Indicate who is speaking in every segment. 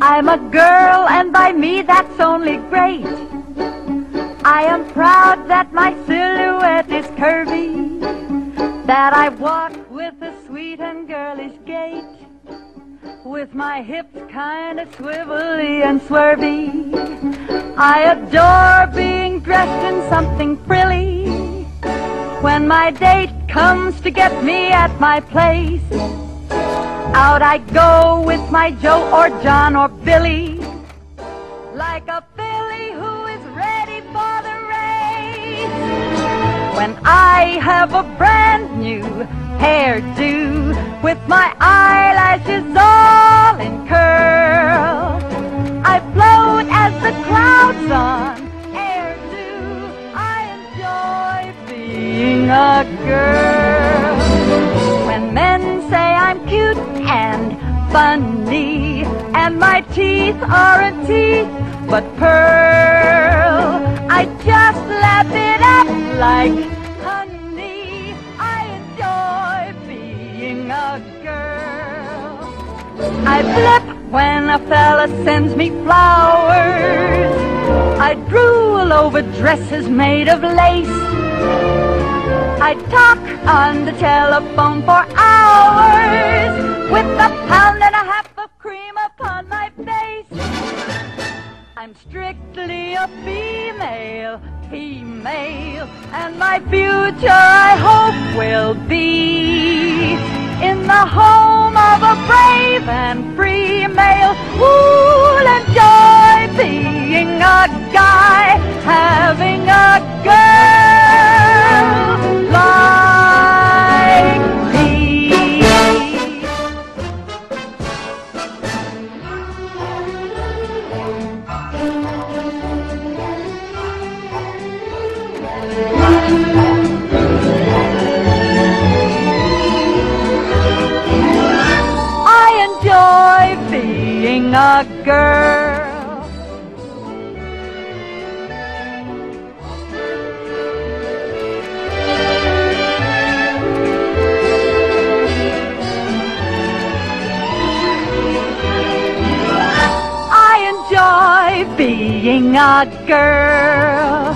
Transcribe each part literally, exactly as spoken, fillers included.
Speaker 1: I'm a girl, and by me that's only great. I am proud that my silhouette is curvy, that I walk with a sweet and girlish gait, with my hips kind of swivelly and swervy. I adore being dressed in something frilly when my date comes to get me at my place. Out I go with my Joe or John or Billy, like a filly who is ready for the race. When I have a brand new hairdo, with my eyelashes all in curl, I float as the clouds on air do. I enjoy being a girl. When men say I'm cute and funny, and my teeth aren't teeth but pearl, I just lap it up like honey. I enjoy being a girl. I flip when a fella sends me flowers. I drool over dresses made of lace. I talk on the telephone for hours with a pound and a half of cream upon my face. I'm strictly a female, female, and my future I hope will be in the home of a brave and free male who'll enjoy being a guy, having a girl like me. I enjoy being a girl. Being a girl.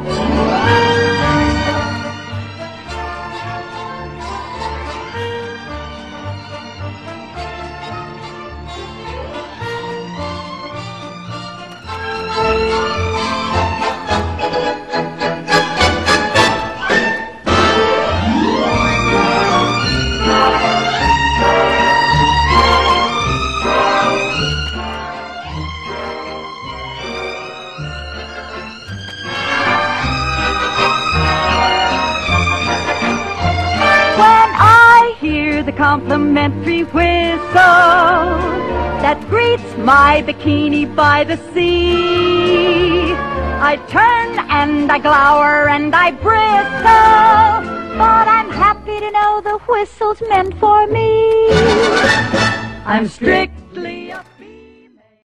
Speaker 1: The complimentary whistle that greets my bikini by the sea, I turn and I glower and I bristle, but I'm happy to know the whistle's meant for me. I'm strict